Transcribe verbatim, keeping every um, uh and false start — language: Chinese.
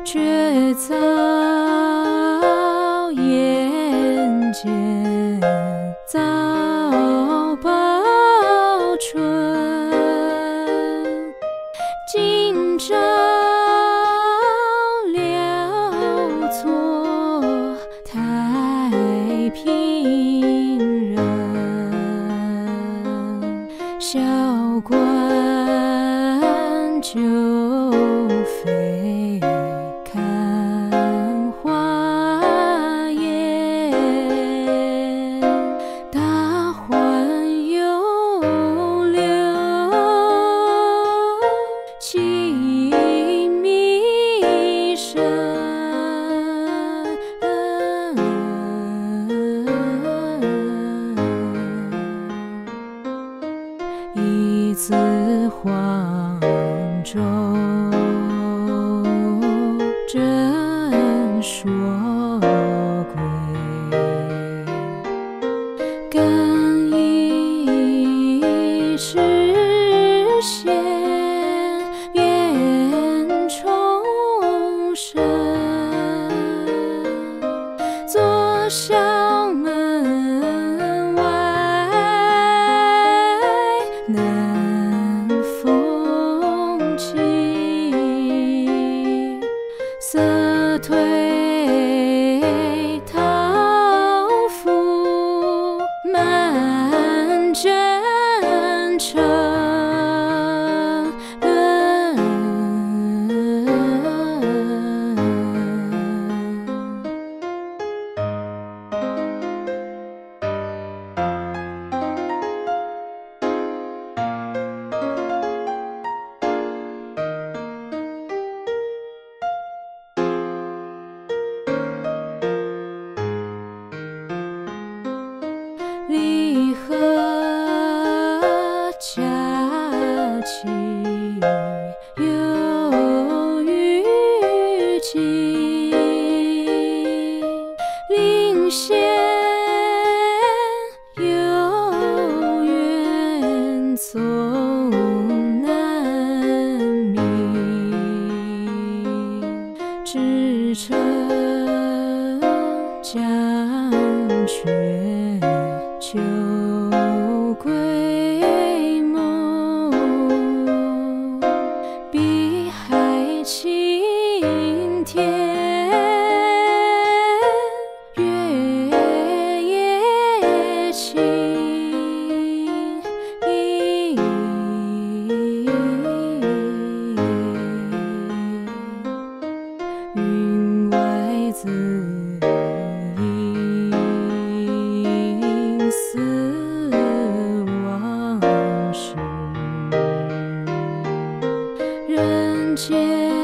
却早眼间早报春，今朝了错太平人，小官就非看花颜，大环有流，其迷深。一字黄州，真说归。更一世闲，愿重生。坐小门外，南风起，色褪桃符满真诚。离合佳期有余期，领先有缘从难觅，至诚将却秋归梦，碧海青天，月夜清。云外自应思往事，人间